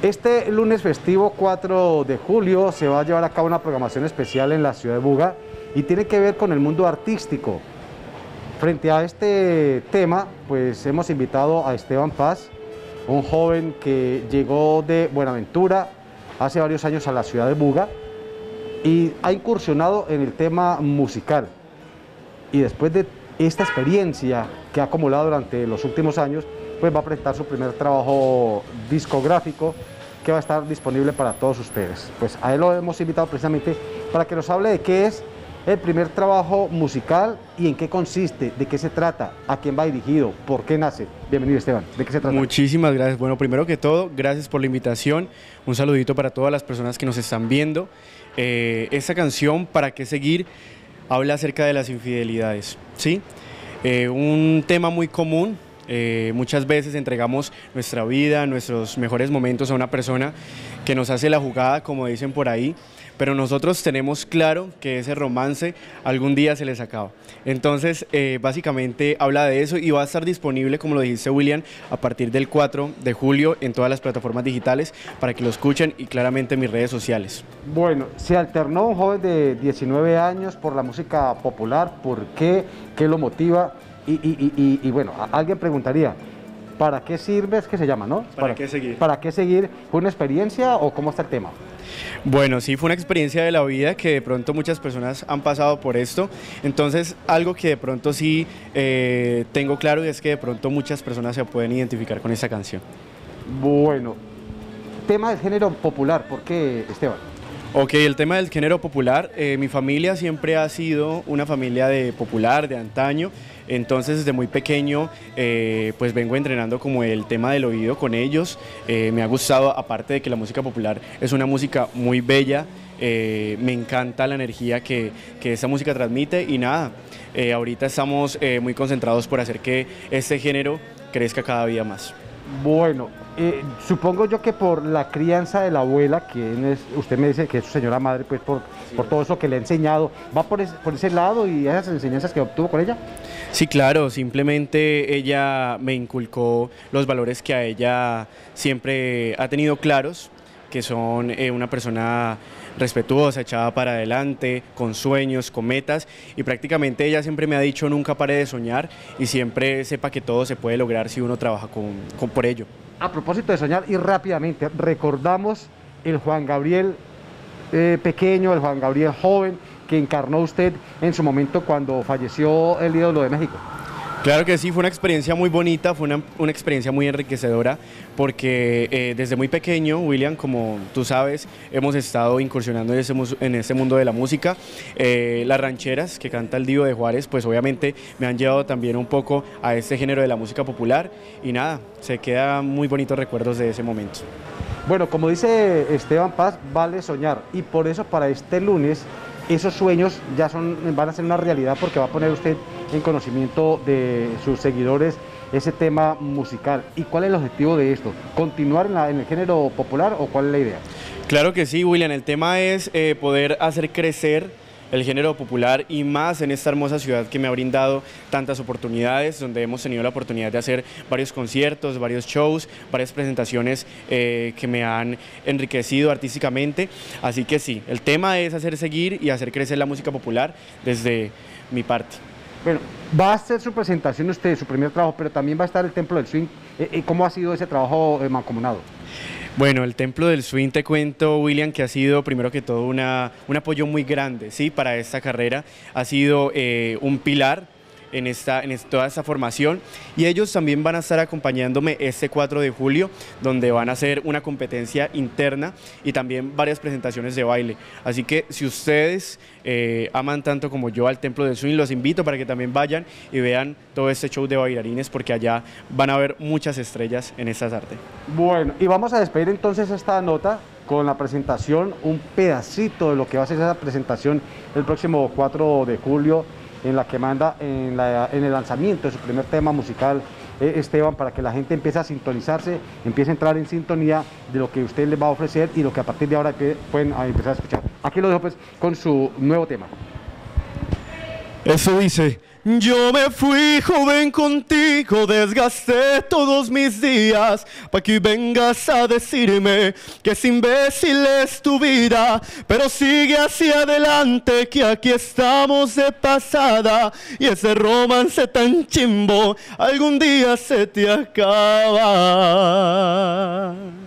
Este lunes festivo 4 de julio se va a llevar a cabo una programación especial en la ciudad de Buga y tiene que ver con el mundo artístico. Frente a este tema, pues hemos invitado a Esteban Paz, un joven que llegó de Buenaventura hace varios años a la ciudad de Buga y ha incursionado en el tema musical. Y después de esta experiencia que ha acumulado durante los últimos años, pues va a presentar su primer trabajo discográfico que va a estar disponible para todos ustedes. Pues a él lo hemos invitado precisamente para que nos hable de qué es el primer trabajo musical y en qué consiste, de qué se trata, a quién va dirigido, por qué nace. Bienvenido, Esteban. ¿De qué se trata? Muchísimas gracias. Bueno, primero que todo, gracias por la invitación. Un saludito para todas las personas que nos están viendo. Esta canción, ¿Para qué seguir?, habla acerca de las infidelidades, ¿sí? Un tema muy común. Muchas veces entregamos nuestra vida, nuestros mejores momentos a una persona que nos hace la jugada, como dicen por ahí, pero nosotros tenemos claro que ese romance algún día se les acaba. Entonces, básicamente habla de eso y va a estar disponible, como lo dijiste, William, a partir del 4 de julio en todas las plataformas digitales para que lo escuchen y claramente en mis redes sociales. Bueno, se alternó un joven de 19 años por la música popular. ¿Por qué? ¿Qué lo motiva? Y bueno, alguien preguntaría, ¿para qué sirve? Es que se llama, ¿no? ¿Para qué seguir? ¿Para qué seguir? ¿Fue una experiencia o cómo está el tema? Bueno, sí, fue una experiencia de la vida que de pronto muchas personas han pasado por esto. Entonces, algo que de pronto sí tengo claro es que de pronto muchas personas se pueden identificar con esta canción. Bueno, tema del género popular, ¿por qué, Esteban? Ok, el tema del género popular, mi familia siempre ha sido una familia de popular, de antaño, entonces desde muy pequeño pues vengo entrenando como el tema del oído con ellos. Me ha gustado, aparte de que la música popular es una música muy bella, me encanta la energía que esta música transmite y nada, ahorita estamos muy concentrados por hacer que este género crezca cada día más. Bueno, supongo yo que por la crianza de la abuela, que usted me dice que es su señora madre, pues por todo eso que le ha enseñado, ¿va por ese lado y esas enseñanzas que obtuvo con ella? Sí, claro, simplemente ella me inculcó los valores que a ella siempre ha tenido claros, que son una persona respetuosa, echada para adelante, con sueños, con metas, y prácticamente ella siempre me ha dicho nunca pare de soñar y siempre sepa que todo se puede lograr si uno trabaja por ello. A propósito de soñar, y rápidamente, recordamos el Juan Gabriel pequeño, el Juan Gabriel joven que encarnó usted en su momento cuando falleció el ídolo de México. Claro que sí, fue una experiencia muy bonita, fue una experiencia muy enriquecedora, porque desde muy pequeño, William, como tú sabes, hemos estado incursionando en ese mundo de la música. Las rancheras que canta el Divo de Juárez, pues obviamente me han llevado también un poco a este género de la música popular, y nada, se quedan muy bonitos recuerdos de ese momento. Bueno, como dice Esteban Paz, vale soñar, y por eso para este lunes esos sueños ya van a ser una realidad, porque va a poner usted en conocimiento de sus seguidores ese tema musical. ¿Y cuál es el objetivo de esto? ¿Continuar en el género popular o cuál es la idea? Claro que sí, William, el tema es poder hacer crecer el género popular y más en esta hermosa ciudad que me ha brindado tantas oportunidades, donde hemos tenido la oportunidad de hacer varios conciertos, varios shows, varias presentaciones que me han enriquecido artísticamente. Así que sí, el tema es hacer seguir y hacer crecer la música popular desde mi parte. Bueno, va a hacer su presentación usted, su primer trabajo, pero también va a estar el Templo del Swing. ¿Cómo ha sido ese trabajo mancomunado? Bueno, el Templo del Swing, te cuento, William, que ha sido primero que todo un apoyo muy grande, ¿sí? Para esta carrera. Ha sido un pilar en toda esta formación, y ellos también van a estar acompañándome este 4 de julio, donde van a hacer una competencia interna y también varias presentaciones de baile. Así que si ustedes aman tanto como yo al Templo del Swing, los invito para que también vayan y vean todo este show de bailarines, porque allá van a ver muchas estrellas en estas artes. Bueno, y vamos a despedir entonces esta nota con la presentación, un pedacito de lo que va a ser esa presentación el próximo 4 de julio, en la que manda en el lanzamiento de su primer tema musical, Esteban, para que la gente empiece a sintonizarse, empiece a entrar en sintonía de lo que usted les va a ofrecer y lo que a partir de ahora pueden empezar a escuchar. Aquí lo dejo pues con su nuevo tema. Eso dice: yo me fui joven contigo, desgasté todos mis días, para que hoy vengas a decirme que es imbécil es tu vida, pero sigue hacia adelante que aquí estamos de pasada, y ese romance tan chimbo algún día se te acaba.